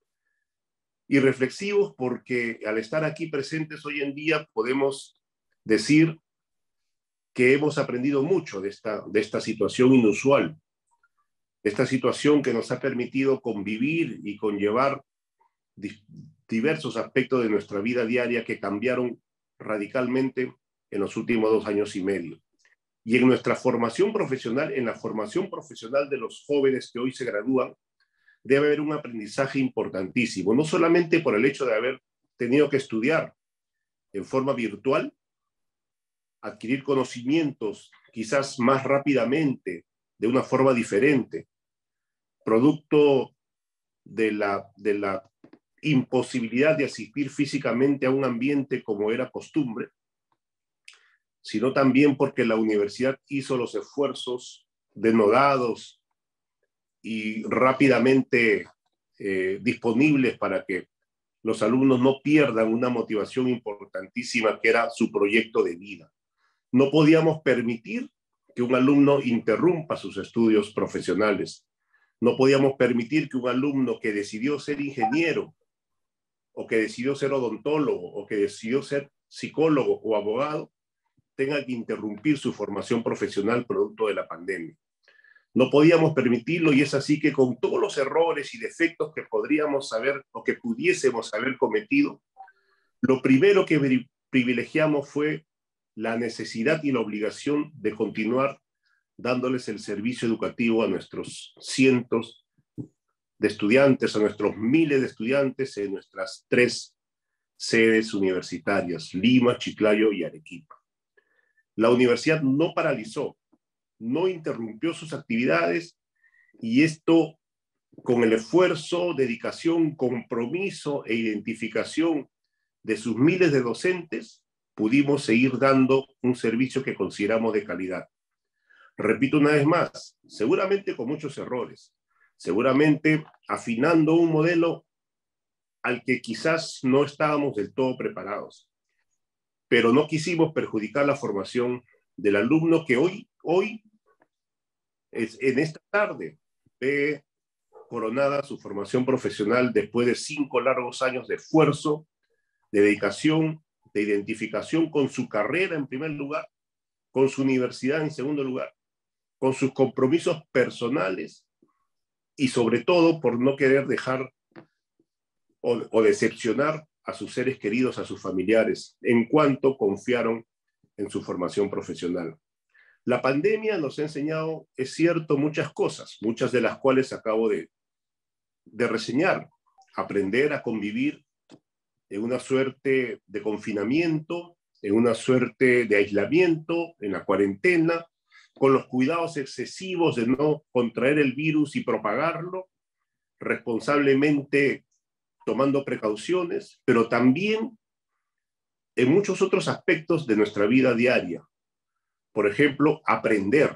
Y reflexivos porque al estar aquí presentes hoy en día podemos decir que hemos aprendido mucho de esta, de esta situación inusual, de esta situación que nos ha permitido convivir y conllevar di- diversos aspectos de nuestra vida diaria que cambiaron radicalmente en los últimos dos años y medio. Y en nuestra formación profesional, en la formación profesional de los jóvenes que hoy se gradúan, debe haber un aprendizaje importantísimo, no solamente por el hecho de haber tenido que estudiar en forma virtual, adquirir conocimientos quizás más rápidamente, de una forma diferente, producto de la, de la imposibilidad de asistir físicamente a un ambiente como era costumbre, sino también porque la universidad hizo los esfuerzos denodados y rápidamente eh, disponibles para que los alumnos no pierdan una motivación importantísima que era su proyecto de vida. No podíamos permitir que un alumno interrumpa sus estudios profesionales. No podíamos permitir que un alumno que decidió ser ingeniero o que decidió ser odontólogo o que decidió ser psicólogo o abogado tenga que interrumpir su formación profesional producto de la pandemia. No podíamos permitirlo, y es así que con todos los errores y defectos que podríamos haber o que pudiésemos haber cometido, lo primero que privilegiamos fue la necesidad y la obligación de continuar dándoles el servicio educativo a nuestros cientos de estudiantes, a nuestros miles de estudiantes en nuestras tres sedes universitarias, Lima, Chiclayo y Arequipa. La universidad no paralizó, no interrumpió sus actividades, y esto con el esfuerzo, dedicación, compromiso e identificación de sus miles de docentes, pudimos seguir dando un servicio que consideramos de calidad. Repito una vez más, seguramente con muchos errores, seguramente afinando un modelo al que quizás no estábamos del todo preparados, pero no quisimos perjudicar la formación del alumno que hoy, hoy es, en esta tarde, ve coronada su formación profesional después de cinco largos años de esfuerzo, de dedicación, de identificación con su carrera en primer lugar, con su universidad en segundo lugar, con sus compromisos personales y sobre todo por no querer dejar o, o decepcionar a sus seres queridos, a sus familiares, en cuanto confiaron en su formación profesional. La pandemia nos ha enseñado, es cierto, muchas cosas, muchas de las cuales acabo de, de reseñar. Aprender a convivir en una suerte de confinamiento, en una suerte de aislamiento, en la cuarentena, con los cuidados excesivos de no contraer el virus y propagarlo, responsablemente tomando precauciones, pero también en muchos otros aspectos de nuestra vida diaria. Por ejemplo, aprender,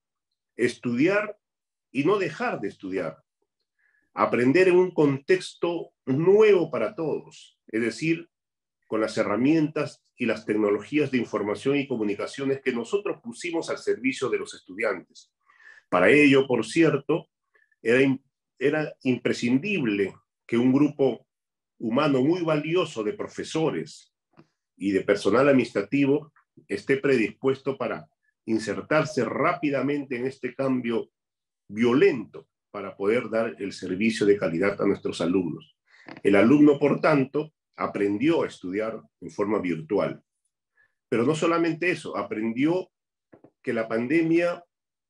estudiar y no dejar de estudiar. Aprender en un contexto nuevo para todos, es decir, con las herramientas y las tecnologías de información y comunicaciones que nosotros pusimos al servicio de los estudiantes. Para ello, por cierto, era, era imprescindible que un grupo humano muy valioso de profesores y de personal administrativo esté predispuesto para insertarse rápidamente en este cambio violento para poder dar el servicio de calidad a nuestros alumnos. El alumno, por tanto, aprendió a estudiar en forma virtual. Pero no solamente eso, aprendió que la pandemia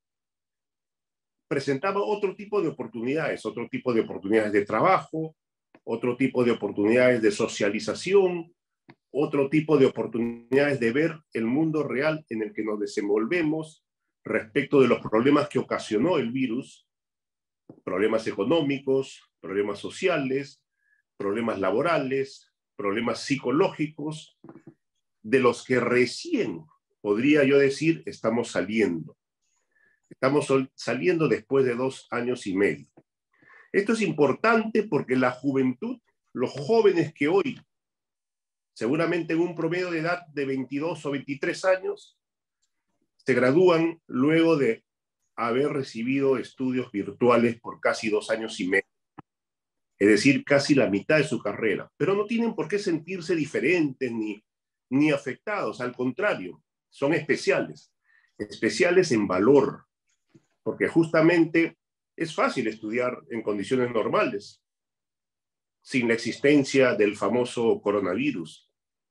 presentaba otro tipo de oportunidades, otro tipo de oportunidades de trabajo, otro tipo de oportunidades de socialización, otro tipo de oportunidades de ver el mundo real en el que nos desenvolvemos respecto de los problemas que ocasionó el virus, problemas económicos, problemas sociales, problemas laborales, problemas psicológicos, de los que recién, podría yo decir, estamos saliendo. Estamos saliendo después de dos años y medio. Esto es importante porque la juventud, los jóvenes que hoy, seguramente en un promedio de edad de veintidós o veintitrés años, se gradúan luego de haber recibido estudios virtuales por casi dos años y medio. Es decir, casi la mitad de su carrera. Pero no tienen por qué sentirse diferentes ni, ni afectados. Al contrario, son especiales. Especiales en valor. Porque justamente es fácil estudiar en condiciones normales, sin la existencia del famoso coronavirus.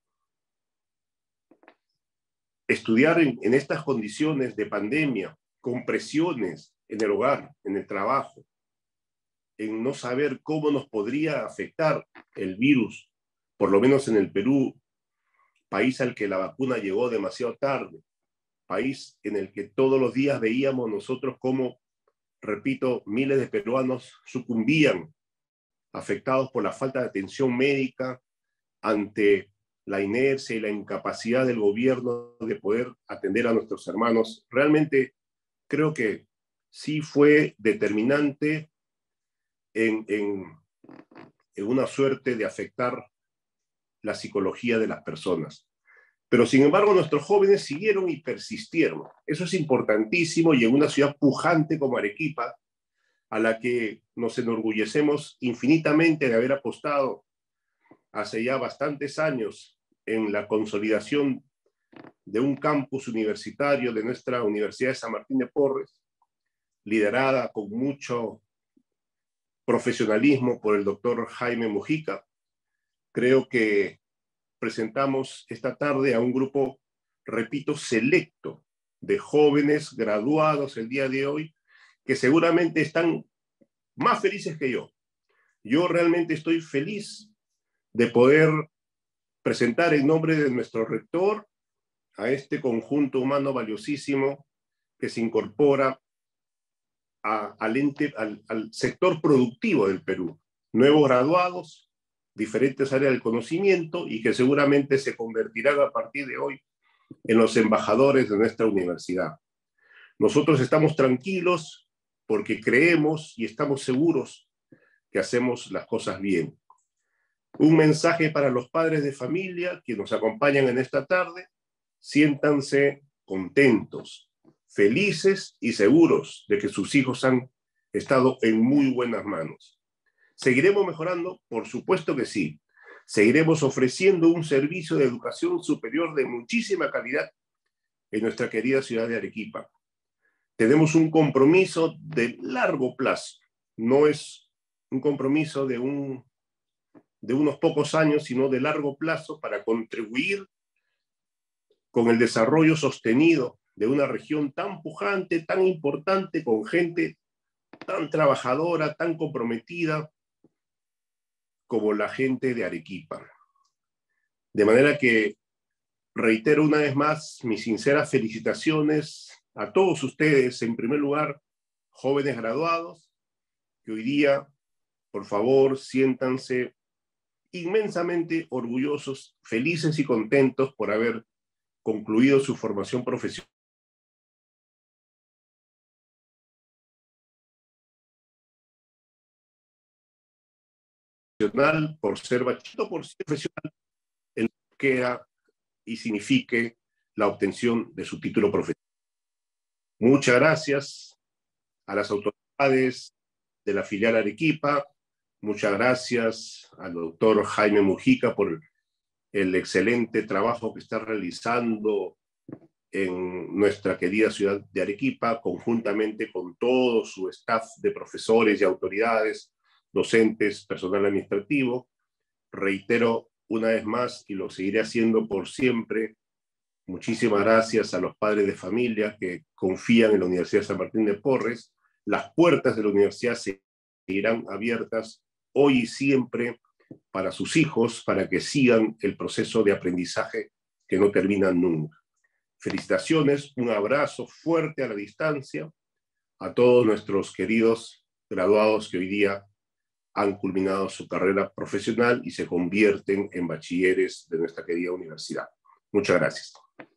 Estudiar en, en estas condiciones de pandemia, con presiones en el hogar, en el trabajo, en no saber cómo nos podría afectar el virus, por lo menos en el Perú, país al que la vacuna llegó demasiado tarde, país en el que todos los días veíamos nosotros cómo, repito, miles de peruanos sucumbían, afectados por la falta de atención médica ante la inercia y la incapacidad del gobierno de poder atender a nuestros hermanos. Realmente creo que sí fue determinante en, en, en una suerte de afectar la psicología de las personas. Pero sin embargo nuestros jóvenes siguieron y persistieron. Eso es importantísimo, y en una ciudad pujante como Arequipa, a la que nos enorgullecemos infinitamente de haber apostado hace ya bastantes años en la consolidación de un campus universitario de nuestra Universidad de San Martín de Porres, liderada con mucho profesionalismo por el doctor Jaime Mujica. Creo que presentamos esta tarde a un grupo, repito, selecto de jóvenes graduados el día de hoy que seguramente están más felices que yo. Yo realmente estoy feliz de poder presentar en nombre de nuestro rector a este conjunto humano valiosísimo que se incorpora a, al, ente, al, al sector productivo del Perú. Nuevos graduados, diferentes áreas del conocimiento y que seguramente se convertirán a partir de hoy en los embajadores de nuestra universidad. Nosotros estamos tranquilos porque creemos y estamos seguros que hacemos las cosas bien. Un mensaje para los padres de familia que nos acompañan en esta tarde: siéntanse contentos, felices y seguros de que sus hijos han estado en muy buenas manos. ¿Seguiremos mejorando? Por supuesto que sí. Seguiremos ofreciendo un servicio de educación superior de muchísima calidad en nuestra querida ciudad de Arequipa. Tenemos un compromiso de largo plazo. No es un compromiso de, un, de unos pocos años, sino de largo plazo para contribuir con el desarrollo sostenido de una región tan pujante, tan importante, con gente tan trabajadora, tan comprometida como la gente de Arequipa. De manera que reitero una vez más mis sinceras felicitaciones a todos ustedes, en primer lugar, jóvenes graduados, que hoy día, por favor, siéntanse inmensamente orgullosos, felices y contentos por haber concluido su formación profesional. Por ser bachillerato, por ser profesional, en lo que queda y signifique la obtención de su título profesional. Muchas gracias a las autoridades de la filial Arequipa, muchas gracias al doctor Jaime Mujica por el excelente trabajo que está realizando en nuestra querida ciudad de Arequipa, conjuntamente con todo su staff de profesores y autoridades, docentes, personal administrativo. Reitero una vez más, y lo seguiré haciendo por siempre, muchísimas gracias a los padres de familia que confían en la Universidad de San Martín de Porres. Las puertas de la universidad seguirán abiertas hoy y siempre para sus hijos, para que sigan el proceso de aprendizaje que no termina nunca. Felicitaciones, un abrazo fuerte a la distancia a todos nuestros queridos graduados que hoy día han culminado su carrera profesional y se convierten en bachilleres de nuestra querida universidad. Muchas gracias.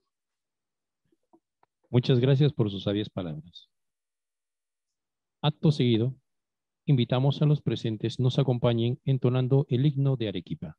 Muchas gracias por sus sabias palabras. Acto seguido, invitamos a los presentes nos acompañen entonando el himno de Arequipa.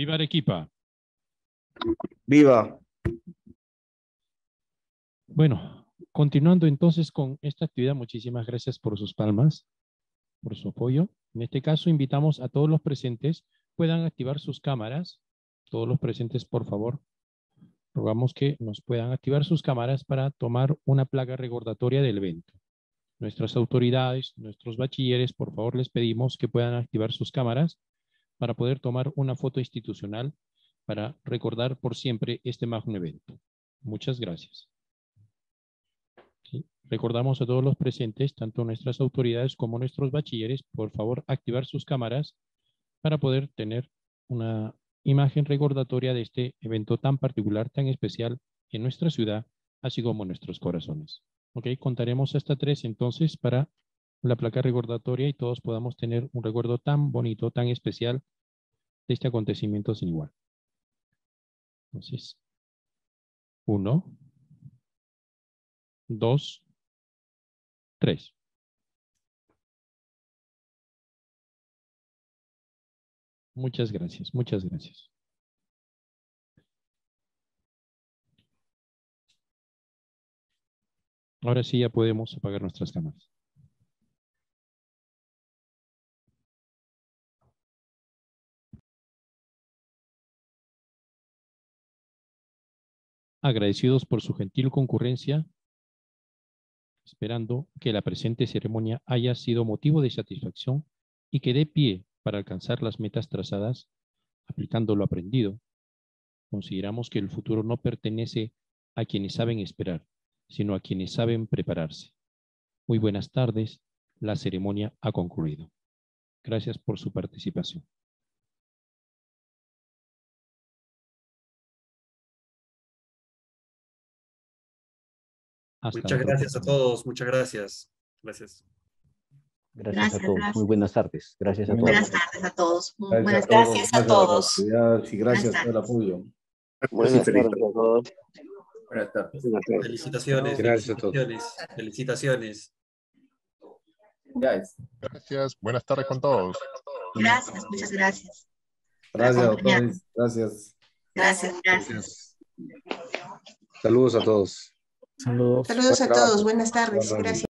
¡Viva Arequipa!
¡Viva!
Bueno, continuando entonces con esta actividad, muchísimas gracias por sus palmas, por su apoyo. En este caso, invitamos a todos los presentes, puedan activar sus cámaras. Todos los presentes, por favor, rogamos que nos puedan activar sus cámaras para tomar una placa recordatoria del evento. Nuestras autoridades, nuestros bachilleres, por favor, les pedimos que puedan activar sus cámaras para poder tomar una foto institucional para recordar por siempre este magno evento. Muchas gracias. ¿Sí? Recordamos a todos los presentes, tanto nuestras autoridades como nuestros bachilleres, por favor, activar sus cámaras para poder tener una imagen recordatoria de este evento tan particular, tan especial en nuestra ciudad, así como en nuestros corazones. Ok, contaremos hasta tres entonces para la placa recordatoria y todos podamos tener un recuerdo tan bonito, tan especial de este acontecimiento sin igual. Entonces, uno, dos, tres. Muchas gracias, muchas gracias. Ahora sí ya podemos apagar nuestras cámaras. Agradecidos por su gentil concurrencia, esperando que la presente ceremonia haya sido motivo de satisfacción y que dé pie para alcanzar las metas trazadas, aplicando lo aprendido. Consideramos que el futuro no pertenece a quienes saben esperar, sino a quienes saben prepararse. Muy buenas tardes, la ceremonia ha concluido. Gracias por su participación.
Hasta muchas gracias a todos, muchas gracias. Gracias.
Gracias,
Gracias
a todos.
gracias.
Muy buenas tardes. Gracias a todos.
Buenas tardes a todos. Muy
Gracias
buenas
a todos.
tardes.
Gracias a todos.
Y gracias por el apoyo.
Buenas tardes a
todos.
Buenas tardes.
Felicitaciones,
Gracias a todos.
felicitaciones, felicitaciones.
Gracias, buenas tardes con todos.
Gracias, muchas gracias.
Gracias,
Acompañar.
doctores. Gracias.
Gracias, gracias.
Saludos a todos.
Saludos.
Saludos a
Buen trabajo.
todos. Buenas tardes.
Buen
Gracias.